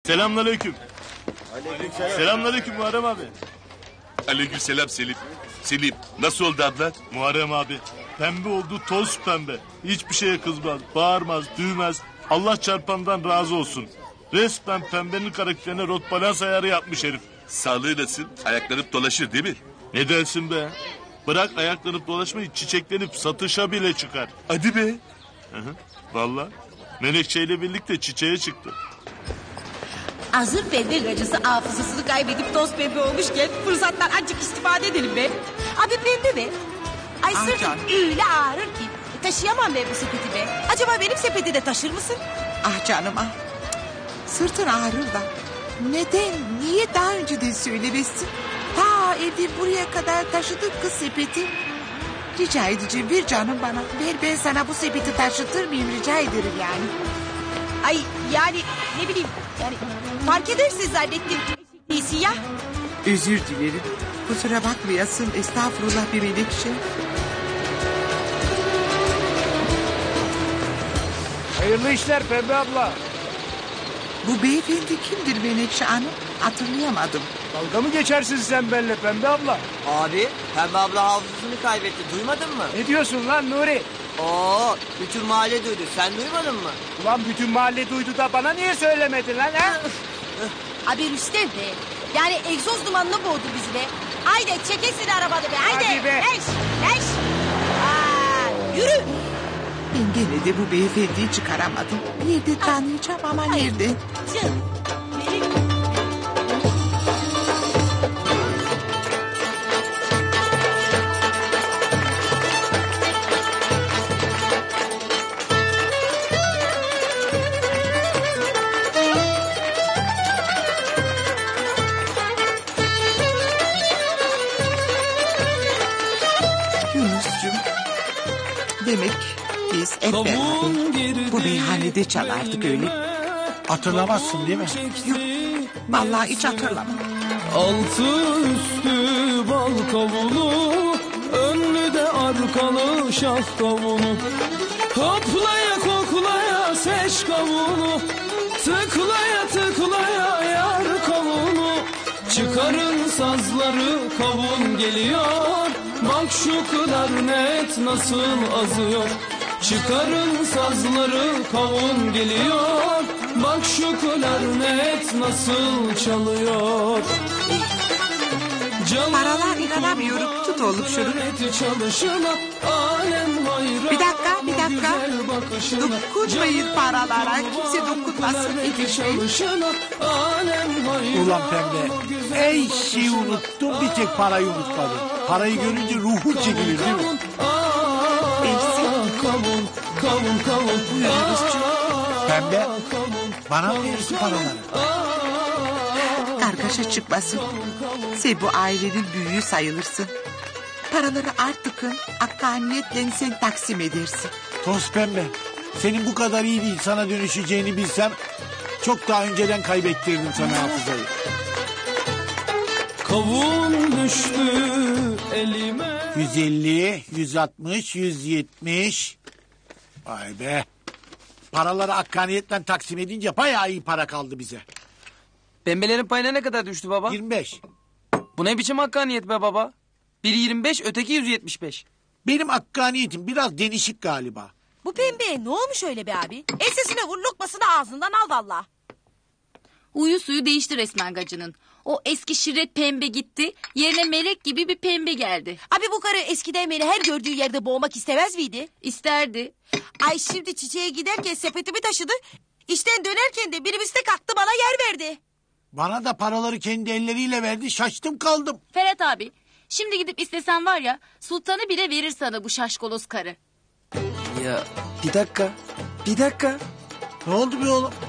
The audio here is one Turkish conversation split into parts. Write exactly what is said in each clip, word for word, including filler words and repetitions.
Selamünaleyküm. Aleykümselam. Selamünaleyküm Muharrem abi. Aleykümselam Selim. Selim nasıl oldu abla? Muharrem abi. Pembe oldu, toz pembe. Hiçbir şeye kızmaz, bağırmaz, düğmez. Allah çarpandan razı olsun. Resmen pembenin karakterine rot balans ayarı yapmış herif. Sağlığı nasıl? Ayaklanıp dolaşır değil mi? Ne dersin be? Bırak ayaklanıp dolaşmayı, çiçeklenip satışa bile çıkar. Hadi be. Hı hı. Vallahi Menekşe'yle birlikte çiçeğe çıktı. Hazır pembe gacısı hafızasını kaybedip toz pembe olmuşken fırsattan azıcık istifade edelim be. Abi pembe be. Ay Ah sırtım canım. öyle ağrır ki. E, taşıyamam ben bu sepeti be. Acaba benim sepeti de taşır mısın? Ah canım ah. Sırtın ağrır da. Neden? Niye daha önceden söylemesin? Ta evden buraya kadar taşıdık kız sepeti. Rica edeceğim bir canım bana. Ver ben sana bu sepeti taşıtır mıyım rica ederim yani. Ay yani ne bileyim yani fark edersin zannettim. Değilsin ya. Özür dilerim. Kusura bakmayasın. Estağfurullah bir melekşe. Hayırlı işler Pembe abla. Bu beyefendi kimdir Menekşe Hanım? Hatırlayamadım. Dalga mı geçersin sen benimle Pembe abla? Abi Pembe abla hafızasını kaybetti. Duymadın mı? Ne diyorsun lan Nuri? Oo, bütün mahalle duydu. Sen duymadın mı? Ulan bütün mahalle duydu da bana niye söylemedin lan ha? Abi Rüstem be. Yani egzoz dumanına boğdu bizi be. Haydi çekesin arabanı be. Haydi. Hadi be. Leş, leş. Aa, yürü. Ben gene de bu beyefendiyi çıkaramadım. Nerede tanıyacağım ama nerede? Çık. Benim... Yunus'cum. Demek biz hep beraber bu meyhanede çalardık öyle. Hatırlamazsın değil mi? Yok. Vallahi hiç hatırlamam. Altı üstü bal kavunu, önlü de arkalı şah kavunu. Hoplaya koklaya seç kavunu, tıklaya tıklaya yar kavunu. Çıkarın sazları kavun geliyor, bak şu klarnet nasıl azıyor. Çıkarın sazları kavun geliyor, bak şu klarnet nasıl çalıyor. Canım Paralar inanamıyorum. Tut oğlum şunu. çalışına, alem hayran. Bir dakika, bir dakika. güzel bakışına. Dokunmayın paralara. Kimse dokunmasın. Çalışına, alem hayran. Ulan Pembe. Ey şeyi unuttum bir tek parayı unutmadım. Parayı görünce ruhun çekilir değil mi? Kavun, kavun, kavun. Pembe bana mı verirsin paraları? Kargaşa çıkmasın. Sen bu ailenin büyüğü sayılırsın. Paraları artıkın hakkaniyetle sen taksim edersin. Toz Pembe senin bu kadar iyi bir insana dönüşeceğini bilsem çok daha önceden kaybettirdim sana hafızayı. Kavun düştü elime. yüz elli, yüz altmış, yüz yetmiş. Vay be. Paraları hakkaniyetle taksim edince bayağı iyi para kaldı bize. Pembelerin payına ne kadar düştü baba? yirmi beş. Bu ne biçim hakkaniyet be baba? Biri yirmi beş, öteki yüz yetmiş beş. Benim hakkaniyetim biraz denişik galiba. Bu pembeye ne olmuş öyle be abi? Ensesine vur lokmasını ağzından al valla. Huyu suyu değişti resmen gacının. O eski şirret pembe gitti. Yerine melek gibi bir pembe geldi. Abi bu karı eskiden beni her gördüğü yerde boğmak istemez miydi? İsterdi. Ay şimdi çiçeğe giderken sepetimi taşıdı. İşten dönerken de birimiz de kalktı bana yer verdi. Bana da paraları kendi elleriyle verdi, şaştım kaldım. Ferhat abi, şimdi gidip istesen var ya, sultanı bile verir sana bu şaşkaloz karı. Ya bir dakika, bir dakika. Ne oldu be oğlum?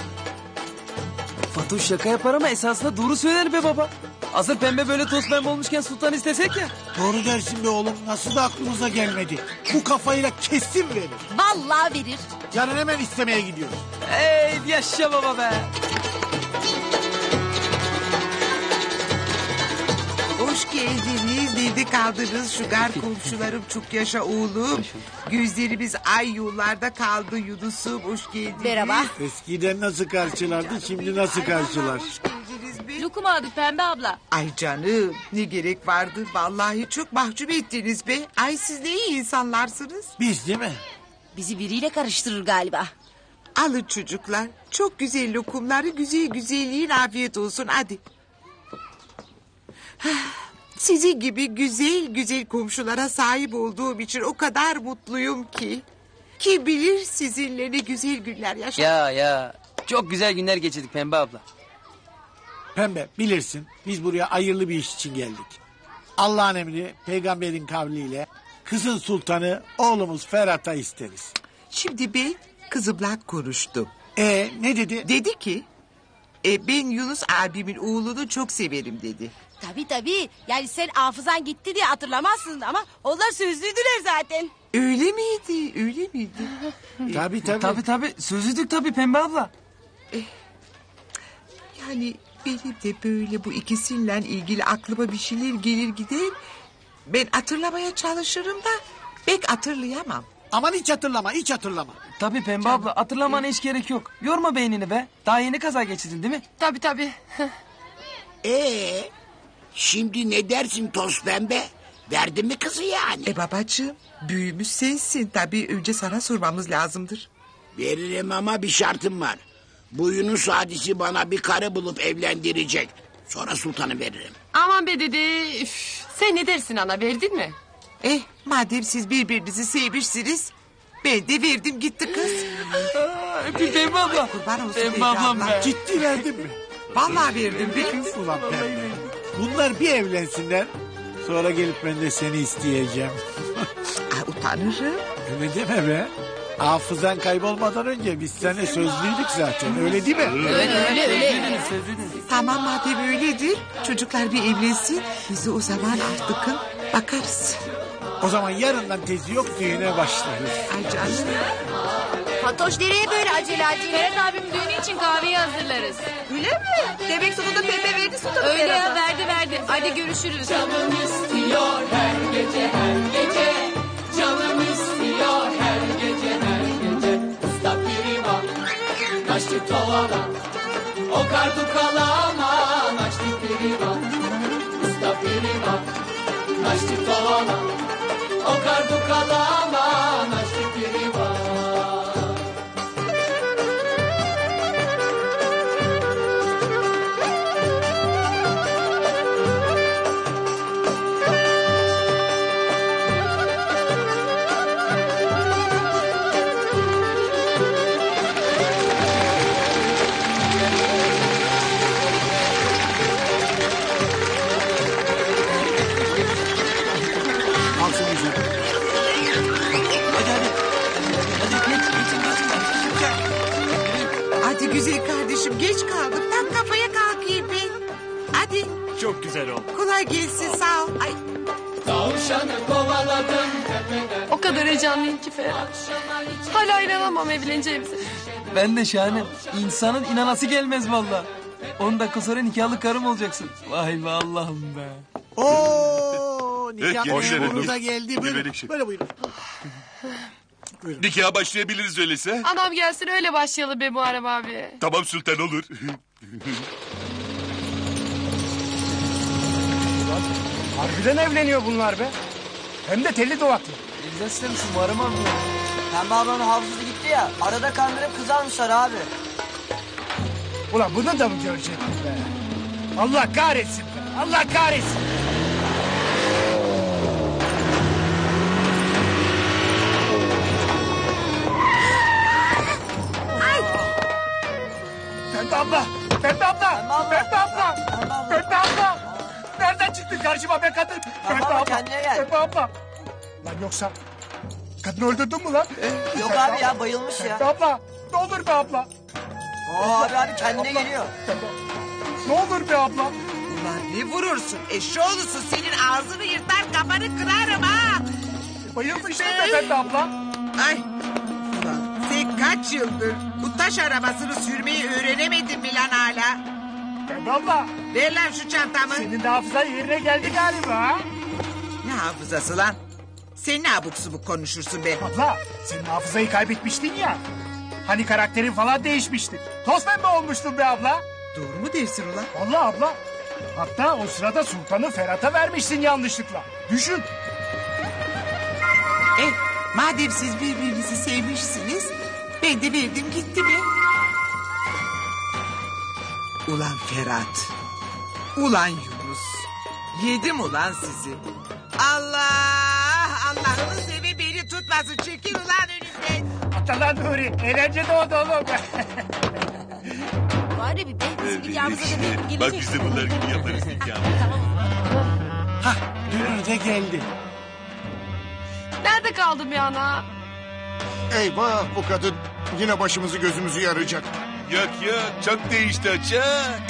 Fatoş şaka yapar ama esasında doğru söyler be baba. Hazır pembe böyle toz pembe olmuşken sultan istesek ya. Doğru dersin be oğlum, nasıl da aklımıza gelmedi. Bu kafayla kesin verir. Vallahi verir. Yarın hemen istemeye gidiyoruz. Ey yaşa baba be. Hoş geldiniz. Nerede kaldınız şu gar komşularım çok yaşa oğlum. Gözlerimiz ay yollarda kaldı Yunus'um hoş geldiniz. Merhaba. Eskiden nasıl karşılardı şimdi nasıl karşılar? Hoş geldiniz be. Lokum aldık Pembe abla. Ay canım ne gerek vardı vallahi çok mahcup ettiniz be. Ay siz ne iyi insanlarsınız. Biz değil mi? Bizi biriyle karıştırır galiba. Alın çocuklar çok güzel lokumları güzel güzel yiyin afiyet olsun hadi. Sizin gibi güzel güzel komşulara sahip olduğum için o kadar mutluyum ki. Kim bilir sizinle ne güzel günler yaşadım. Ya ya çok güzel günler geçirdik Pembe abla. Pembe bilirsin biz buraya hayırlı bir iş için geldik. Allah'ın emri peygamberin kavliyle kızın sultanı oğlumuz Ferhat'a isteriz. Şimdi ben kızımla konuştum. E ne dedi? Dedi ki e, ben Yunus abimin oğlunu çok severim dedi. Tabii tabii. Yani sen hafızan gitti diye hatırlamazsın ama onlar sözlüydüler zaten. Öyle miydi öyle miydi? Tabii tabii. Tabii tabii sözlüdük tabii Pembe abla. Yani benim de böyle bu ikisiyle ilgili aklıma bir şeyler gelir gider. Ben hatırlamaya çalışırım da pek hatırlayamam. Aman hiç hatırlama hiç hatırlama. Tabii Pembe abla hatırlamana hiç gerek yok. Yorma beynini be. Daha yeni kaza geçirdin değil mi? Tabii tabii. Ee, şimdi ne dersin toz pembe? Verdin mi kızı yani? E babacığım büyümüş sensin. Tabii önce sana sormamız lazımdır. Veririm ama bir şartım var. Bu Yunus hadisi bana bir karı bulup evlendirecek. Sonra sultanı veririm. Aman be dede. Üf, sen ne dersin ana verdin mi? Eh madem siz birbirinizi sevmişsiniz... ...ben de verdim gitti kız. Bir Pembe abla. Kurban olsun Pembe Pembe ablam abla. be. Ciddi verdin mi? Vallahi verdim ben. Ulan Pembe. Bunlar bir evlensinler. Sonra gelip ben de seni isteyeceğim. Ay, utanırım. Öyle deme be. Hafızan kaybolmadan önce biz seninle sözlüydük zaten. Öyle değil mi? Öyle öyle öyle. Tamam madem öyledir. Çocuklar bir evlensin. Biz de o zaman artık bakarız. O zaman yarından tezi yok düğüne başlarız. Ay canım. Fatoş nereye böyle acele acele? Ferhat abim düğünü için kahveyi hazırlarız. Öyle mi? Demek sonunda Pembe verdi sultanı Öyle ya Ferhat'a. verdi verdi. Hadi görüşürüz. Canım istiyor her gece her gece. Canım istiyor her gece her gece. Usta pirima, naşti tovala. O kardu kalama, naşti pirima. Usta pirima, naşti tovala. O kardu kalama, naşti pirima. Kalsın güzel. Hadi güzel kardeşim geç kaldım. Tam kafaya kalkayım ben. Hadi Çok güzel oldu. kolay gelsin sağ ol. Ay, Tavşanı kovaladım tepeden. O kadar heyecanlıyım ki Ferhat. Hala inanamam evleneceğimize. Ben de şahane. İnsanın inanası gelmez valla. On dakika sonra nikahlı karım olacaksın. Vay be Allah'ım be. Oo, nikah Eh, hoş memuru geldin. da geldi. Buyurun, Gebelik şey. böyle buyurun. Nikaha başlayabiliriz öyleyse. Anam gelsin öyle başlayalım be Muharrem abi. Tamam sultan olur. Harbiden evleniyor bunlar be. Hem de telli duvaklı. Güzel istemişsin Muharrem abi. Pembe ablanın hafızası gitti ya. Arada kandırıp kız almışlar abi. Ulan bunu da mı görecektik be? Allah kahretsin be. Allah kahretsin. Pembe abla. Pembe abla. Pembe abla. Pembe abla. Nereden çıktın karşıma be kadın? Pembe abla, abla. kendine gel. Pembe abla. Lan yoksa kadını öldürdün mü lan? Yok abi ya bayılmış ya. Pembe abla. Ne olur be abla. Oo abi abi kendine geliyor. Ne olur be abla. ulan ne vurursun? Eşşoğlusun senin ağzını yırtar kafanı kırarım ha. Bayıldı işte be Pembe abla. Ay. Ulan sen kaç yıldır bu taş arabasını sürmeyi öğrenemedin mi lan hala? Pembe abla. Ver lan şu çantamı. Senin de hafızan yerine geldi galiba ha? hafızası lan? Sen ne abuk subuk konuşursun be? Abla senin hafızayı kaybetmiştin ya. Hani karakterin falan değişmişti. Toz pembe olmuştun be abla. Doğru mu dersin ulan? Vallahi abla. Hatta o sırada sultanı Ferhat'a vermişsin yanlışlıkla. Düşün. E, madem siz birbirinizi sevmişsiniz, ben de verdim gitti be. Ulan Ferhat, ulan Yunus, yedim ulan sizi. Allah, Allah'ını sevi beni tutmasın, çekil ulan önümden. Atla lan Nuri, eğlence doğdu oğlum. Bari bir be. Bizim nikahımıza da bir Bak gelecek. biz de bunlar gibi yaparız nikahı. Hah dünür de geldi. Nerede kaldım ya ana? Eyvah bu kadın yine başımızı gözümüzü yarayacak. Yok yok çok değişti o çok.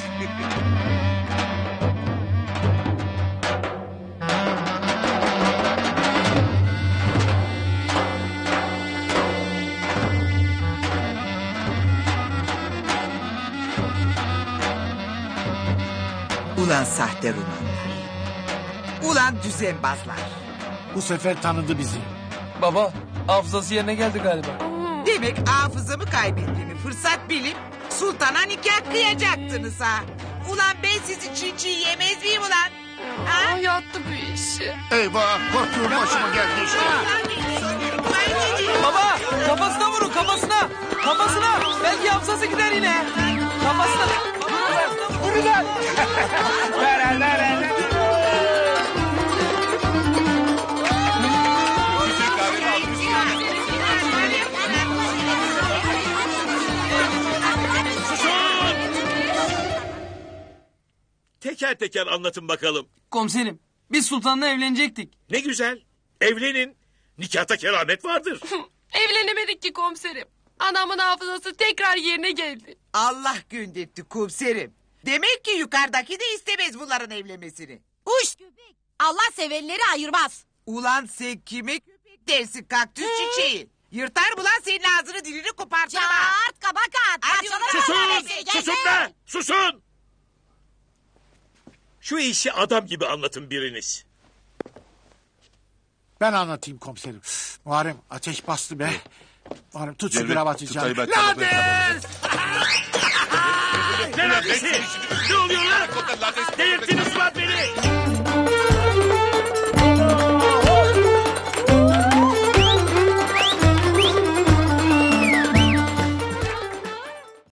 Ulan sahte romanlar. Ulan düzenbazlar. Bu sefer tanıdı bizi. Baba hafızası yerine geldi galiba. Demek hafızamı kaybettiğimi fırsat bilip sultana nikah kıyacaktınız ha. Ulan ben sizi çiğ çiğ yemez miyim ulan? Ha? Ay yattı bu işi. Eyvah korkuyorum başıma geldi işte. Baba kafasına vurun kafasına. Kafasına. Belki hafızası gider yine. Kafasına. Vurun lan. La la la la. Teker teker anlatın bakalım. Komiserim biz sultanla evlenecektik. Ne güzel. Evlenin. Nikahta keramet vardır. Evlenemedik ki komiserim. Anamın hafızası tekrar yerine geldi. Allah gönderdi komiserim. Demek ki yukarıdaki de istemez bunların evlenmesini. Uş! Allah sevenleri ayırmaz. Ulan sen kime köpek dersin kaktüs çiçeği? Yırtar mı lan senin ağzını dilini kopartır ha? Çağırt kabakat. Hadi Parçalarım ulan. onları. Susun! Gel, Susun gel. be! Susun! Şu işi adam gibi anlatın biriniz. Ben anlatayım komiserim. Muharrem ateş bastı be. Muharrem tut şu Devlet, kravatı tutayı canım. ben- Lades! Ne ladesi? Ne oluyor lan? Delirttin